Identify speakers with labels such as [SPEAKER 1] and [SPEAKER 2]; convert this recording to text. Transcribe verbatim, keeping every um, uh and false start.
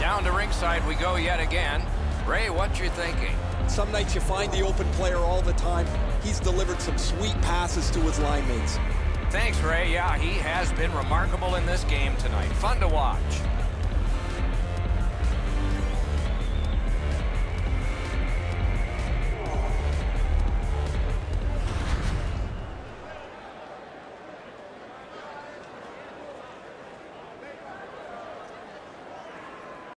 [SPEAKER 1] Down to ringside we go yet again. Ray, what you thinking?
[SPEAKER 2] Some nights you find the open player all the time. He's delivered some sweet passes to his line mates.
[SPEAKER 1] Thanks, Ray. Yeah, he has been remarkable in this game tonight. Fun to watch.